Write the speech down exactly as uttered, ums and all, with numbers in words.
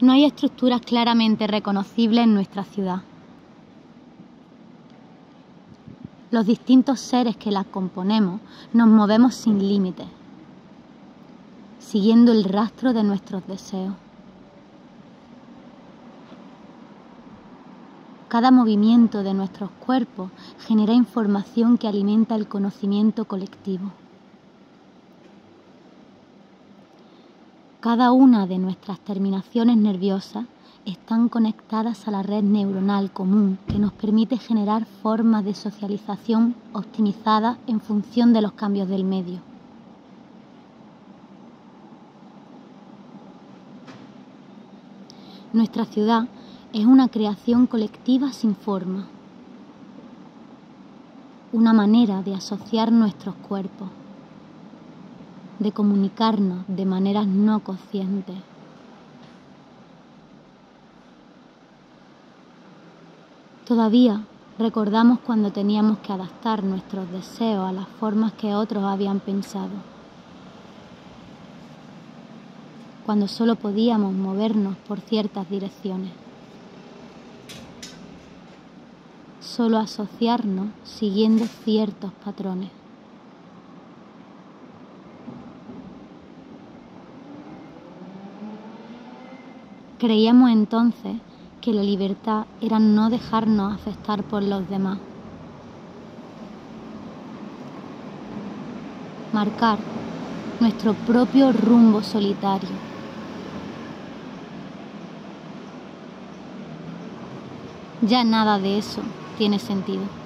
No hay estructuras claramente reconocibles en nuestra ciudad. Los distintos seres que las componemos nos movemos sin límites, siguiendo el rastro de nuestros deseos. Cada movimiento de nuestros cuerpos genera información que alimenta el conocimiento colectivo. Cada una de nuestras terminaciones nerviosas están conectadas a la red neuronal común que nos permite generar formas de socialización optimizadas en función de los cambios del medio. Nuestra ciudad es una creación colectiva sin forma, una manera de asociar nuestros cuerpos, de comunicarnos de maneras no conscientes. Todavía recordamos cuando teníamos que adaptar nuestros deseos a las formas que otros habían pensado, cuando solo podíamos movernos por ciertas direcciones, solo asociarnos siguiendo ciertos patrones. Creíamos entonces que la libertad era no dejarnos afectar por los demás, marcar nuestro propio rumbo solitario. Ya nada de eso tiene sentido.